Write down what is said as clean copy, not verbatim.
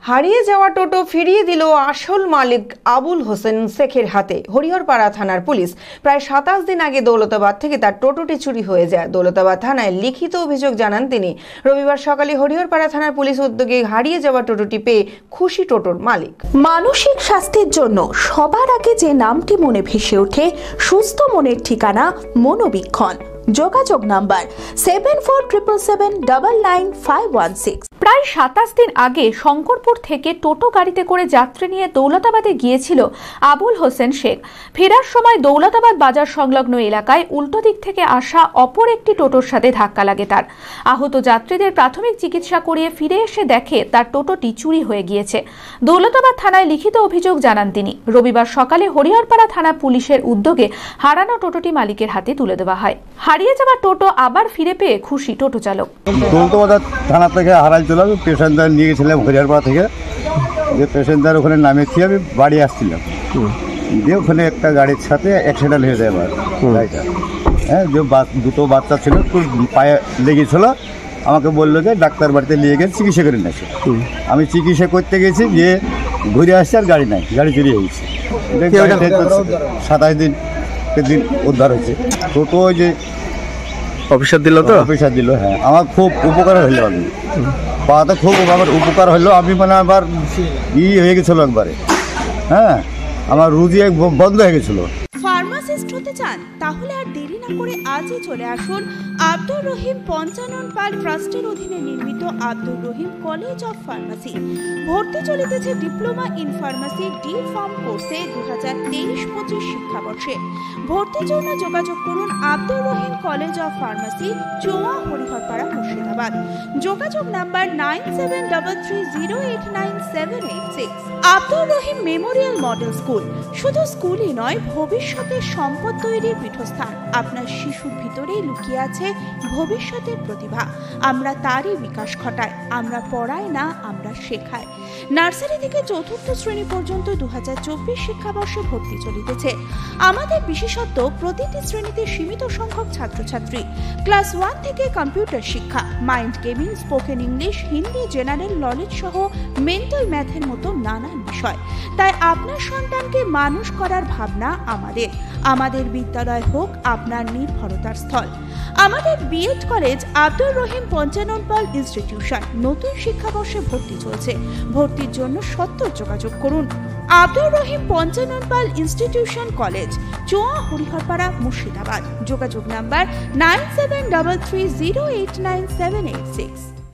হারিয়ে যাওয়া টোটো ফিরিয়ে দিল আসল মালিক আবুল হোসেন শেখের হাতে। হরিহরপাড়া থানার পুলিশ প্রায় 27 দিন আগে দৌলতাবাদ থেকে তার টোটোটি চুরি হয়ে যায়। দৌলতাবাদ থানায় লিখিত অভিযোগ জানান তিনি। রবিবার সকালে হরিহরপাড়া থানার পুলিশ উদ্যোগে হারিয়ে যাওয়া টোটোটি পেয়ে খুশি টোটোর মালিক। মানসিক স্বাস্থ্যের জন্য সবার আগে যে নামটি মনে ভেসে ওঠে, সুস্থ মনের ঠিকানা মনোবীক্ষণ। যোগাযোগ নাম্বার 7477799516। প্রায় 27 দিন আগে শঙ্করপুর থেকে টোটো গাড়িতে করে যাত্রী নিয়ে দৌলতাবাদে গিয়েছিল আবুল হোসেন শেখ। ফেরার সময় দৌলতাবাদ বাজার সংলগ্ন এলাকায় উল্টো দিক থেকে আসা অপর একটি টোটোর সাথে ধাক্কা লাগে তার। আহত যাত্রীদের প্রাথমিক চিকিৎসা করিয়ে ফিরে এসে দেখে তার টোটোটি চুরি হয়ে গিয়েছে। দৌলতাবাদ থানায় লিখিত অভিযোগ জানান তিনি। রবিবার সকালে হরিহরপাড়া থানা পুলিশের উদ্যোগে হারানো টোটোটি মালিকের হাতে তুলে দেওয়া হয়। হারিয়ে যাওয়া টোটো আবার ফিরে পেয়ে খুশি টোটো চালক। দৌলতাবাদ থানা থেকে হারাইছিল, পেশেন্টার নিয়ে গেছিলাম হরিহরপাড়া থেকে। যে পেশেন্টার ওখানে নামেছি, আমি বাড়ি আসছিলাম, দিয়ে ওখানে একটা গাড়ির সাথে অ্যাক্সিডেন্ট হয়ে যায় আমার গাড়িটা। হ্যাঁ, যে দুটো বাচ্চা ছিল, একটু পায়ে লেগেছিল। আমাকে বললো যে ডাক্তার বাড়িতে নিয়ে গেছে, চিকিৎসা করে নিয়েছে। আমি চিকিৎসা করতে গেছি, গিয়ে ঘুরে আসছি, আর গাড়ি নাই, গাড়ি চুরি হয়ে গেছে। 27 দিন উদ্ধার হয়েছে। টোটো যে অফিসার দিল, তো অফিসার দিল। হ্যাঁ, আমার খুব উপকার হইলো, আমি পাওয়াতে খুব আমার উপকার হইলো। আমি মানে আবার হয়ে গেছিলো একবারে। হ্যাঁ, আমার রুজি বন্ধ হয়ে গেছিলো। ফার্মাসিস্ট হতে চান? তাহলে আর দেরি না করে আজই চলে আসুন আব্দুর রহিম পঞ্চানন পাল ট্রাস্টের অধীনে নির্মিত Abdur Rahim college of pharmacy. ভর্তি চলিতেছে diploma in pharmacy D pharm কোর্সে 2023-25 শিক্ষাবর্ষে। ভর্তির জন্য যোগাযোগ করুন Abdur Rahim college of pharmacy, Choa, Hariharpara, Murshidabad. যোগাযোগ number 9733089786। Abdur Rahim memorial model school শুধু স্কুলই নয়, ভবিষ্যতের সম্পদ তৈরির পীঠস্থান। আপনার শিশুর ভিতরেই লুকিয়ে আছে ভবিষ্যতের প্রতিভা। আমরা তারই বিকাশ ঘটাই। আমরা পড়াই না, আমরা শেখাই। নার্সারি থেকে 4র্থ শ্রেণী পর্যন্ত 2024 শিক্ষাবর্ষে ভর্তি চলিতেছে। আমাদের বিশেষত্ব, প্রতিটি শ্রেণীতে সীমিত সংখ্যক ছাত্রছাত্রী। ক্লাস 1 থেকে কম্পিউটার শিক্ষা, mind gaming, spoken English, Hindi, general knowledge সহ মেন্টাল ম্যাথের মতো নানান বিষয়। তাই আপনার সন্তানকে মানুষ করার ভাবনা আমাদের বিদ্যালয় হোক আপনার নির্ভরতার স্থল। আমাদের BEd college Abdur Rahim Panchanan Pal institution নতুন শিক্ষাবর্ষে ভর্তি চলছে। ভর্তির জন্য সত্ত্বর যোগাযোগ করুন আব্দুর রহিম পঞ্চানন পাল ইনস্টিটিউশন কলেজ, চোয়া, হরিহরপাড়া, মুর্শিদাবাদ। যোগাযোগ নাম্বার 9733089786।